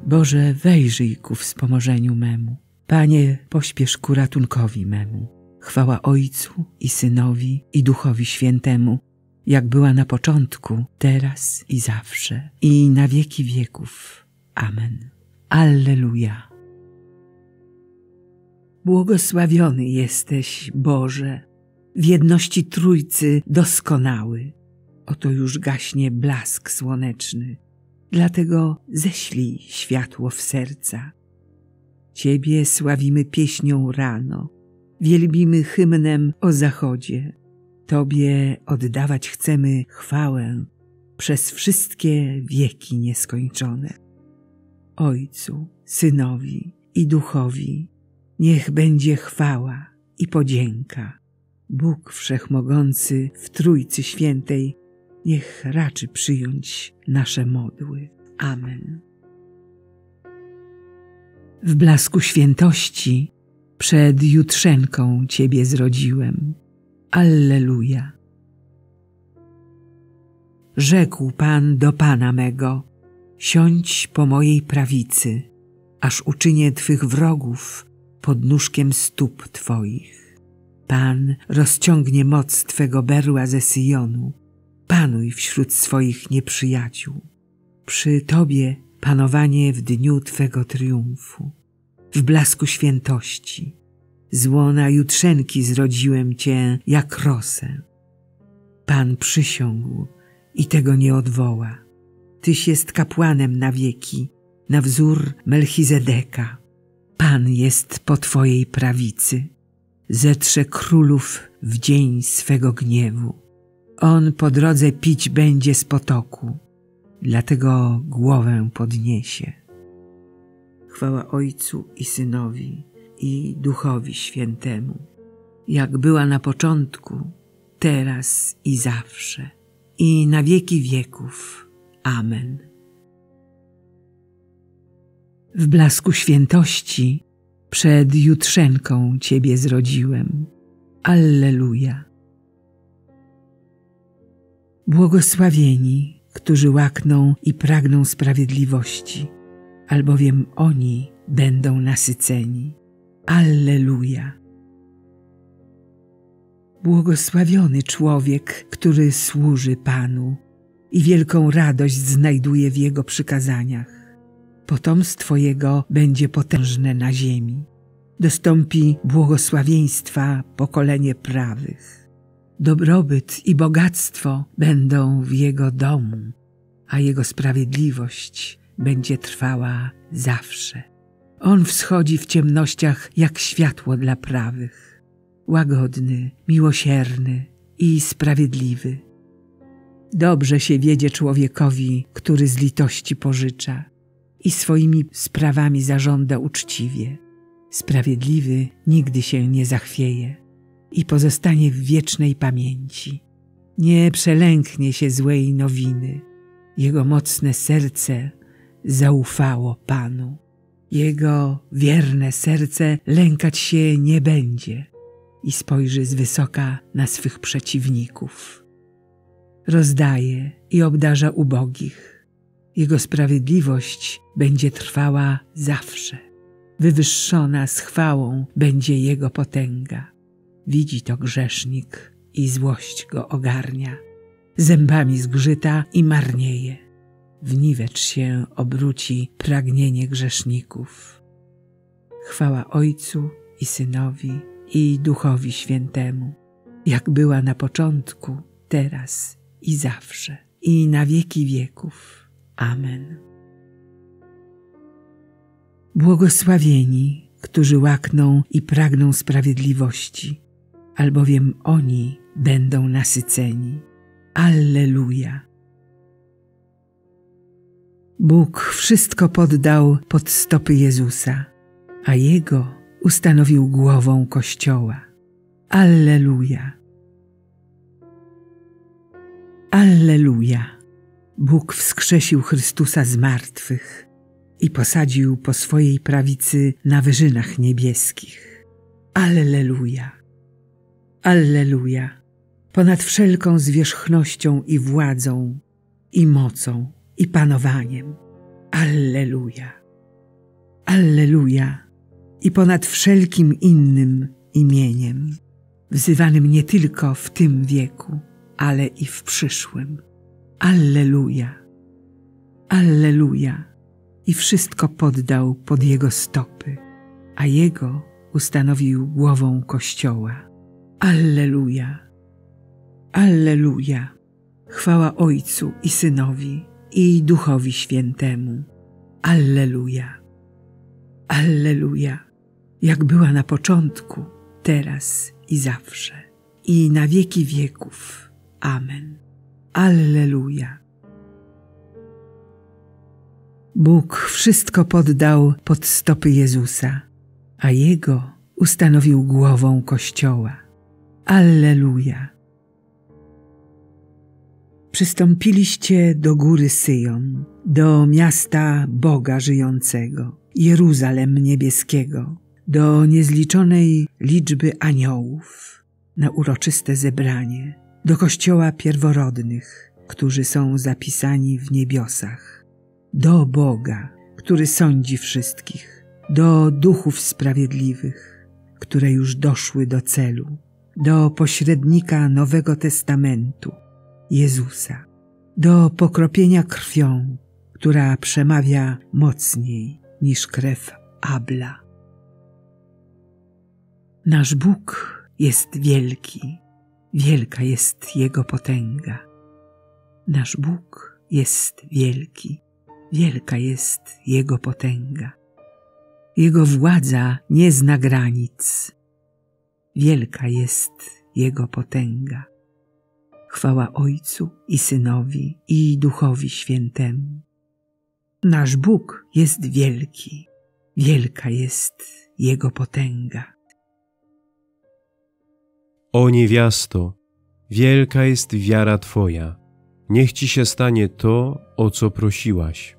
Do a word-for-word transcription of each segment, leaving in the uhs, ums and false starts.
Boże, wejrzyj ku wspomożeniu memu. Panie, pośpiesz ku ratunkowi memu. Chwała Ojcu i Synowi i Duchowi Świętemu, jak była na początku, teraz i zawsze, i na wieki wieków. Amen. Alleluja. Błogosławiony jesteś, Boże, w jedności Trójcy doskonały. Oto już gaśnie blask słoneczny, dlatego ześlij światło w serca. Ciebie sławimy pieśnią rano, wielbimy hymnem o zachodzie. Tobie oddawać chcemy chwałę przez wszystkie wieki nieskończone. Ojcu, Synowi i Duchowi niech będzie chwała i podzięka. Bóg Wszechmogący w Trójcy Świętej niech raczy przyjąć nasze modły. Amen. W blasku świętości przed jutrzenką Ciebie zrodziłem. Alleluja. Rzekł Pan do Pana mego: siądź po mojej prawicy, aż uczynię Twych wrogów podnóżkiem stóp Twoich. Pan rozciągnie moc Twego berła ze Syjonu. Panuj wśród swoich nieprzyjaciół. Przy Tobie panowanie w dniu Twego triumfu. W blasku świętości z łona jutrzenki zrodziłem Cię jak rosę. Pan przysiągł i tego nie odwoła. Tyś jest kapłanem na wieki, na wzór Melchizedeka. Pan jest po Twojej prawicy. Zetrze królów w dzień swego gniewu. On po drodze pić będzie z potoku, dlatego głowę podniesie. Chwała Ojcu i Synowi i Duchowi Świętemu, jak była na początku, teraz i zawsze, i na wieki wieków. Amen. W blasku świętości przed jutrzenką Ciebie zrodziłem. Alleluja. Błogosławieni, którzy łakną i pragną sprawiedliwości, albowiem oni będą nasyceni. Alleluja. Błogosławiony człowiek, który służy Panu i wielką radość znajduje w Jego przykazaniach. Potomstwo Jego będzie potężne na ziemi. Dostąpi błogosławieństwa pokolenie prawych. Dobrobyt i bogactwo będą w Jego domu, a Jego sprawiedliwość będzie trwała zawsze. On wschodzi w ciemnościach jak światło dla prawych, łagodny, miłosierny i sprawiedliwy. Dobrze się wiedzie człowiekowi, który z litości pożycza i swoimi sprawami zażąda uczciwie. Sprawiedliwy nigdy się nie zachwieje i pozostanie w wiecznej pamięci. Nie przelęknie się złej nowiny. Jego mocne serce zaufało Panu. Jego wierne serce lękać się nie będzie i spojrzy z wysoka na swych przeciwników. Rozdaje i obdarza ubogich. Jego sprawiedliwość będzie trwała zawsze. Wywyższona z chwałą będzie Jego potęga. Widzi to grzesznik i złość go ogarnia. Zębami zgrzyta i marnieje. W niwecz się obróci pragnienie grzeszników. Chwała Ojcu i Synowi i Duchowi Świętemu, jak była na początku, teraz i zawsze, i na wieki wieków. Amen. Błogosławieni, którzy łakną i pragną sprawiedliwości, albowiem oni będą nasyceni. Alleluja. Bóg wszystko poddał pod stopy Jezusa, a Jego ustanowił głową Kościoła. Alleluja. Alleluja. Bóg wskrzesił Chrystusa z martwych i posadził po swojej prawicy na wyżynach niebieskich. Alleluja. Alleluja. Ponad wszelką zwierzchnością i władzą, i mocą, i panowaniem. Alleluja. Alleluja! I ponad wszelkim innym imieniem, wzywanym nie tylko w tym wieku, ale i w przyszłym. Alleluja! Alleluja! I wszystko poddał pod Jego stopy, a Jego ustanowił głową Kościoła. Alleluja! Alleluja! Chwała Ojcu i Synowi i Duchowi Świętemu. Alleluja! Alleluja! Jak była na początku, teraz i zawsze, i na wieki wieków. Amen. Alleluja! Bóg wszystko poddał pod stopy Jezusa, a Jego ustanowił głową Kościoła. Alleluja! Przystąpiliście do góry Syjon, do miasta Boga żyjącego, Jeruzalem niebieskiego, do niezliczonej liczby aniołów, na uroczyste zebranie, do kościoła pierworodnych, którzy są zapisani w niebiosach, do Boga, który sądzi wszystkich, do duchów sprawiedliwych, które już doszły do celu, do pośrednika Nowego Testamentu, Jezusa, do pokropienia krwią, która przemawia mocniej niż krew Abla. Nasz Bóg jest wielki, wielka jest Jego potęga. Nasz Bóg jest wielki, wielka jest Jego potęga. Jego władza nie zna granic. Wielka jest Jego potęga. Chwała Ojcu i Synowi i Duchowi Świętemu. Nasz Bóg jest wielki, wielka jest Jego potęga. O niewiasto, wielka jest wiara Twoja. Niech Ci się stanie to, o co prosiłaś.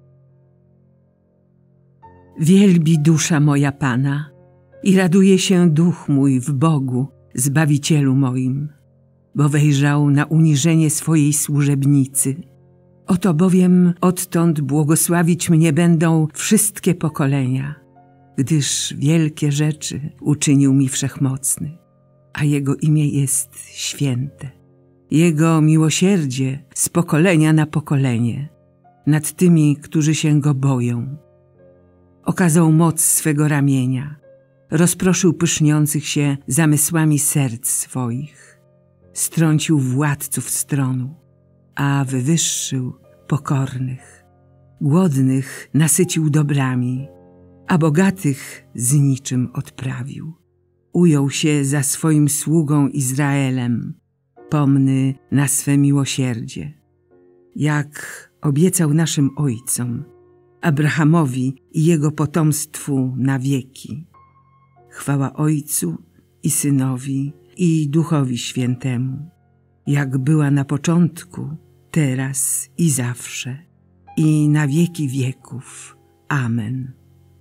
Wielbi dusza moja Pana i raduje się duch mój w Bogu, Zbawicielu moim, bo wejrzał na uniżenie swojej służebnicy. Oto bowiem odtąd błogosławić mnie będą wszystkie pokolenia, gdyż wielkie rzeczy uczynił mi Wszechmocny, a Jego imię jest święte. Jego miłosierdzie z pokolenia na pokolenie nad tymi, którzy się Go boją. Okazał moc swego ramienia, rozproszył pyszniących się zamysłami serc swoich, strącił władców stronu, a wywyższył pokornych. Głodnych nasycił dobrami, a bogatych z niczym odprawił. Ujął się za swoim sługą Izraelem, pomny na swe miłosierdzie, jak obiecał naszym ojcom, Abrahamowi i jego potomstwu na wieki. Chwała Ojcu i Synowi i Duchowi Świętemu, jak była na początku, teraz i zawsze, i na wieki wieków. Amen.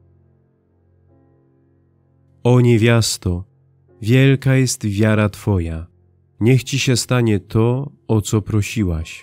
O niewiasto, wielka jest wiara Twoja. Niech Ci się stanie to, o co prosiłaś.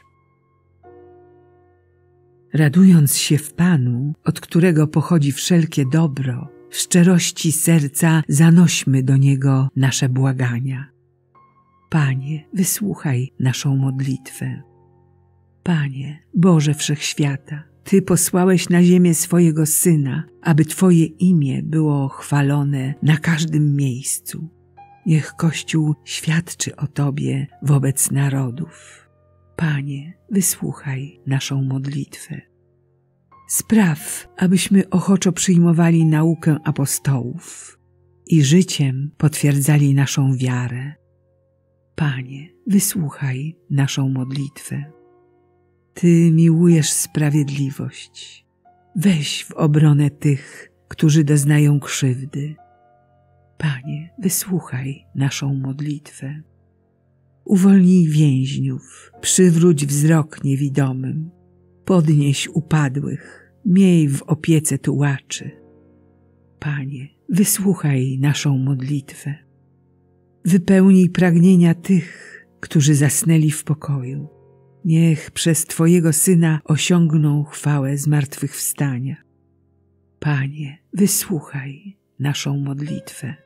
Radując się w Panu, od którego pochodzi wszelkie dobro, w szczerości serca zanośmy do Niego nasze błagania. Panie, wysłuchaj naszą modlitwę. Panie, Boże Wszechświata, Ty posłałeś na ziemię swojego Syna, aby Twoje imię było chwalone na każdym miejscu. Niech Kościół świadczy o Tobie wobec narodów. Panie, wysłuchaj naszą modlitwę. Spraw, abyśmy ochoczo przyjmowali naukę apostołów i życiem potwierdzali naszą wiarę. Panie, wysłuchaj naszą modlitwę. Ty miłujesz sprawiedliwość. Weź w obronę tych, którzy doznają krzywdy. Panie, wysłuchaj naszą modlitwę. Uwolnij więźniów, przywróć wzrok niewidomym, podnieś upadłych, miej w opiece tułaczy. Panie, wysłuchaj naszą modlitwę. Wypełnij pragnienia tych, którzy zasnęli w pokoju. Niech przez Twojego Syna osiągną chwałę zmartwychwstania. Panie, wysłuchaj naszą modlitwę.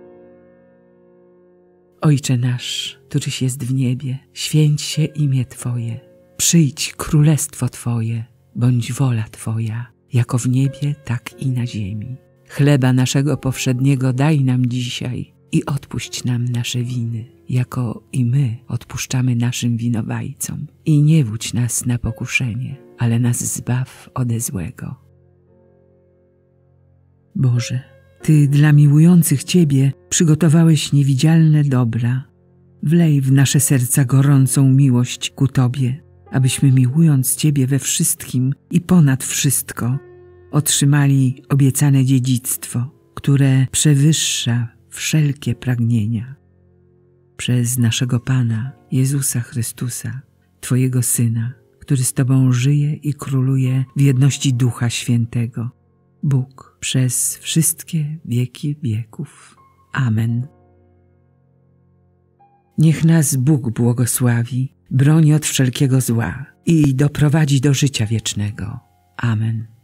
Ojcze nasz, któryś jest w niebie, święć się imię Twoje. Przyjdź królestwo Twoje, bądź wola Twoja, jako w niebie, tak i na ziemi. Chleba naszego powszedniego daj nam dzisiaj i odpuść nam nasze winy, jako i my odpuszczamy naszym winowajcom. I nie wódź nas na pokuszenie, ale nas zbaw ode złego. Boże, Ty dla miłujących Ciebie przygotowałeś niewidzialne dobra. Wlej w nasze serca gorącą miłość ku Tobie, abyśmy miłując Ciebie we wszystkim i ponad wszystko otrzymali obiecane dziedzictwo, które przewyższa wszelkie pragnienia. Przez naszego Pana Jezusa Chrystusa, Twojego Syna, który z Tobą żyje i króluje w jedności Ducha Świętego, Bóg przez wszystkie wieki wieków. Amen. Niech nas Bóg błogosławi, broni od wszelkiego zła i doprowadzi do życia wiecznego. Amen.